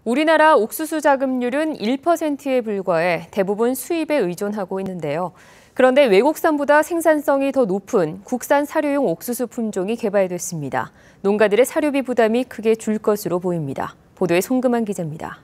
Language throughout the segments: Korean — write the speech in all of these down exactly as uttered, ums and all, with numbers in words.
우리나라 옥수수 자급률은 일 퍼센트에 불과해 대부분 수입에 의존하고 있는데요. 그런데 외국산보다 생산성이 더 높은 국산 사료용 옥수수 품종이 개발됐습니다. 농가들의 사료비 부담이 크게 줄 것으로 보입니다. 보도에 송금한 기자입니다.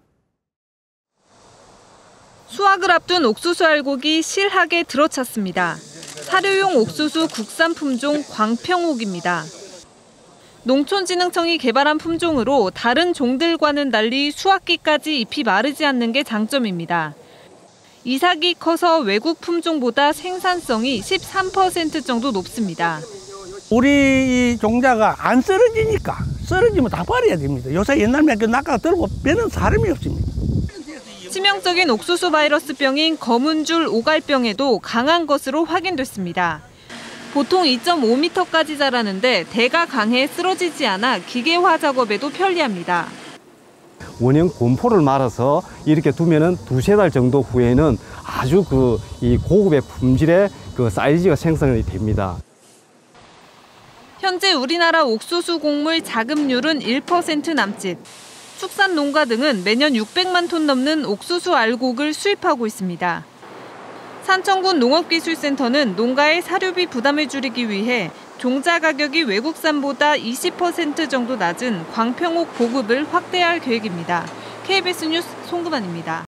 수확을 앞둔 옥수수 알곡이 실하게 들어찼습니다. 사료용 옥수수 국산 품종 광평옥입니다. 농촌진흥청이 개발한 품종으로 다른 종들과는 달리 수확기까지 잎이 마르지 않는 게 장점입니다. 이삭이 커서 외국 품종보다 생산성이 십삼 퍼센트 정도 높습니다. 우리 종자가 안 쓰러지니까 쓰러지면 다 버려야 됩니다. 요새 옛날에 그 낙하가 들고 빼는 사람이 없습니다. 치명적인 옥수수 바이러스병인 검은줄 오갈병에도 강한 것으로 확인됐습니다. 보통 이 점 오 미터까지 자라는데 대가 강해 쓰러지지 않아 기계화 작업에도 편리합니다. 원형 건포를 말아서 이렇게 두면은 두세 달 정도 후에는 아주 그 이 고급의 품질의 그 사이즈가 생성이 됩니다. 현재 우리나라 옥수수 곡물 자급률은 일 퍼센트 남짓. 축산 농가 등은 매년 육백만 톤 넘는 옥수수 알곡을 수입하고 있습니다. 산청군 농업기술센터는 농가의 사료비 부담을 줄이기 위해 종자 가격이 외국산보다 이십 퍼센트 정도 낮은 광평옥 보급을 확대할 계획입니다. 케이비에스 뉴스 송금환입니다.